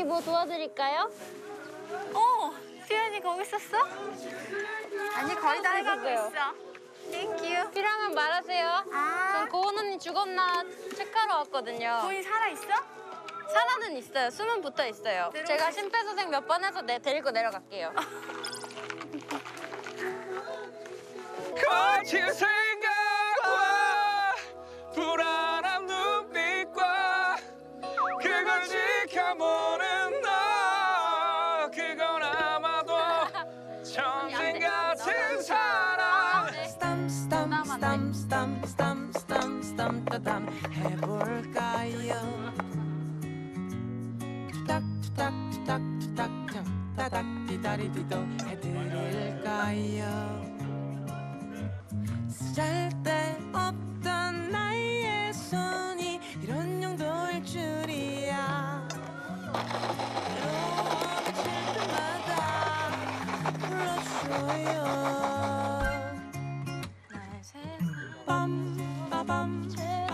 뭐 도와드릴까요? 수연이 거기 있었어? 아니 거의 다 해가고 있어. 땡큐. 필요하면 말하세요. 전 고은 언니 죽었나 체크하러 왔거든요. 고은이 살아있어? 살아는 있어요. 숨은 붙어 있어요. 제가 심폐소생 몇 번 해서 데리고 내려갈게요. 거친 생각과 불안한 눈빛과 그걸 지켜보는 너, 그건 아마도 전생 같은 사랑. 스탐 따담 해볼까요? 투닥 따닥 디다리디도 해드릴까요? 쓸데없던 나의 손이 이런 용도일 줄이야. 외로워질 때마다 불러줘요. 나의 세상 빰빠밤